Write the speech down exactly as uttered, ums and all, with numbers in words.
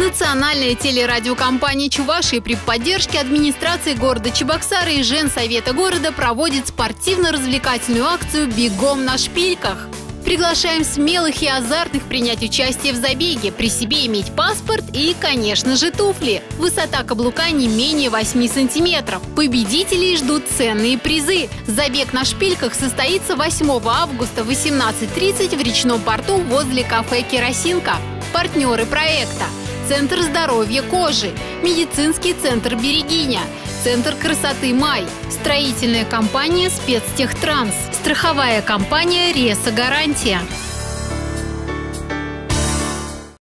Национальная телерадиокомпания Чувашии при поддержке администрации города Чебоксары и Женсовета города проводит спортивно-развлекательную акцию «Бегом на шпильках». Приглашаем смелых и азартных принять участие в забеге, при себе иметь паспорт и, конечно же, туфли. Высота каблука не менее восьми сантиметров. Победителей ждут ценные призы. Забег на шпильках состоится восьмого августа в восемнадцать тридцать в речном порту возле кафе «Керосинка». Партнеры проекта: Центр здоровья кожи, медицинский центр «Берегиня», Центр красоты «Май», строительная компания «Спецтехтранс», страховая компания «Реса Гарантия».